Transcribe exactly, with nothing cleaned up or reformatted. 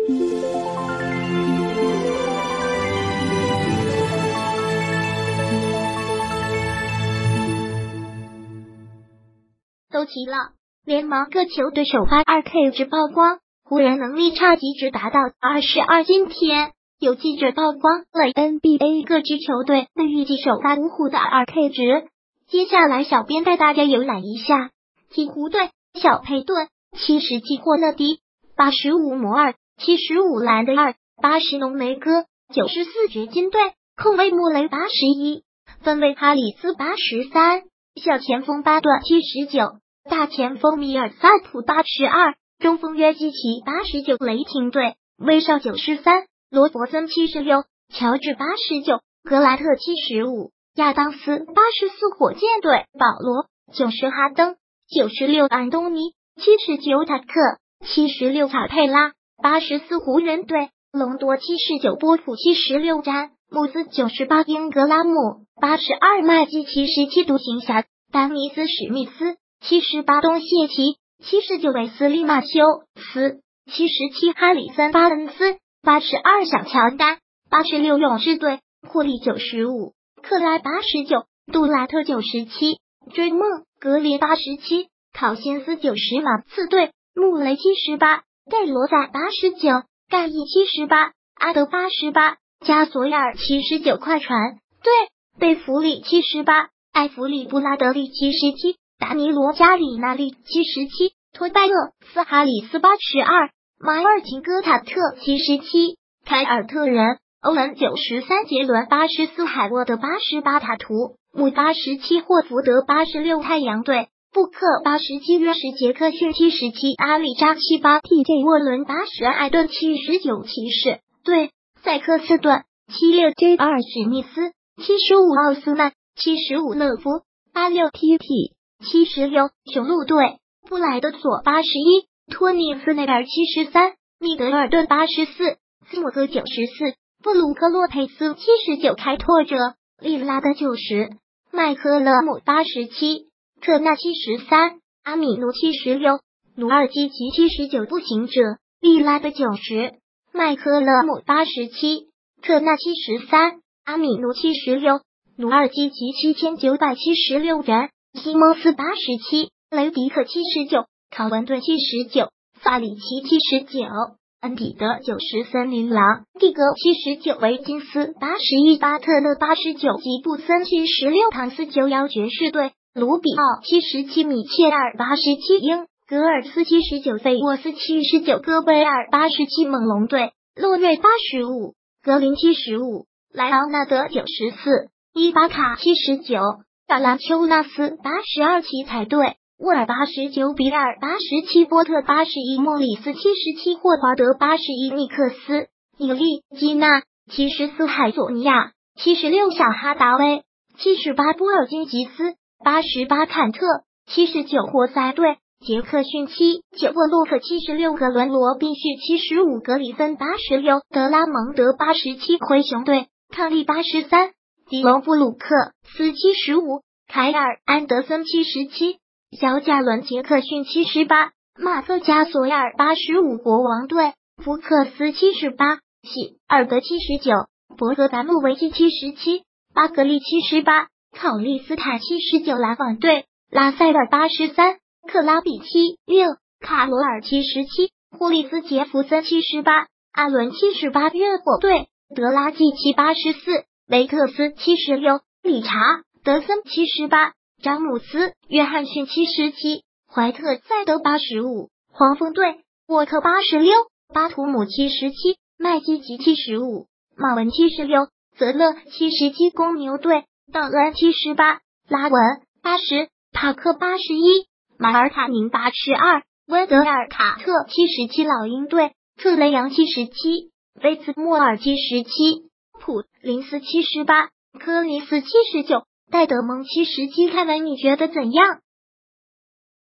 都齐了，联盟各球队首发 二 K 值曝光，湖人能力差极值达到二十二。今天有记者曝光了 N B A 各支球队的预计首发五虎的 二 K 值，接下来小编带大家游览一下。鹈鹕队小佩顿七十七霍勒迪，八十五摩尔，七十五兰德尔，八十浓眉哥，九十四掘金队控卫穆雷八十一，分卫哈里斯八十三，小前锋巴顿七十九，大前锋米尔萨普八十二，中锋约基奇八十九，雷霆队威少九十三，罗伯森七十六，乔治八十九，格莱特七十五，亚当斯八十四，火箭队保罗九十，哈登九十六，安东尼七十九，塔克七十六，卡佩拉八十四，湖人队隆多七十九，波普七十六，詹姆斯九十八，英格拉姆八十二，麦基七十七，独行侠丹尼斯史密斯七十八，东契奇七十九，韦斯利马修斯七十七，哈里森巴恩斯八十二，小乔丹八十六，勇士队库里九十五，克莱八十九，杜兰特九十七，追梦格林八十七，考辛斯九十，马刺队穆雷七十八，盖罗萨八十九，盖伊七十八，阿德八十八，加索尔七十九，快船队贝弗里七十八，艾弗里布拉德利七十七，达尼罗加里纳利七十七，托拜勒斯哈里斯八十二，马尔廷戈塔特七十七，凯尔特人欧文九十三，杰伦八十四，海沃德八十八，塔图姆八十七，霍福德八十六，太阳队布克八十七，约什杰克逊七十七，阿里扎七八 ，T J 沃伦八十，艾顿七十九，骑士队塞克斯顿七六 ，J 二史密斯七十五，奥斯曼七十五，勒夫八六 ，T T 七十六，雄鹿队布莱德索八十一，托尼斯内尔七十三，密德尔顿八十四，斯姆格九十四，布鲁克洛佩斯七十九，开拓者利拉德九十，麦克勒姆八十七，特纳七十三，阿米努七十六，努尔基奇七十九，步行者利拉德九十，麦克勒姆八十七，特纳七十三，阿米努七十六，努尔基奇七千九百七十六人，西蒙斯八十七，雷迪克七十九，考文顿七十九，法里奇七十九，恩比德九十，森林狼蒂格七十九，维金斯八十一，巴特勒八十九，吉布森七十六，唐斯九幺，爵士队卢比奥七十七，米切尔八十七，英格尔斯七十九，费沃斯七十九，戈贝尔八十七，猛龙队洛瑞八十五，格林七十五，莱昂纳德九十四，伊巴卡七十九，法兰丘纳斯八十二，奇才队沃尔八十九，比尔八十七，波特八十一，莫里斯七十七，霍华德八十一，尼克斯伊利基纳七十四，海佐尼亚七十六，小哈达威七十八，波尔津吉斯八十八，坎特七十九，活塞队杰克逊七九，沃洛克七十六，格伦罗宾逊七十五，格里森八十六，德拉蒙德八十七，灰熊队康利八十三，迪隆布鲁克斯七十五，凯尔安德森七十七，小贾伦杰克逊七十八，马瑟加索尔八十五，国王队福克斯七十八，希尔德七十九，博格达诺维奇七十七，巴格利七十八，考利斯坦七十九，篮网队拉塞尔八十三，克拉比七六，卡罗尔七十七，霍利斯杰弗森七十八，阿伦七十八，热火队德拉季奇八十四，雷克斯七十六，理查德森七十八，詹姆斯约翰逊七十七，怀特塞德八十五，黄蜂队沃克八十六，巴图姆七十七，麦基吉七十五，马文七十六，泽勒七十七，公牛队道恩七十八，拉文八十，塔克八十一，马尔卡宁八十二，温德尔卡特七十七，老鹰队特雷杨七十七，威兹莫尔七十七，普林斯七十八，科林斯七十九，戴德蒙七十七，看来你觉得怎样？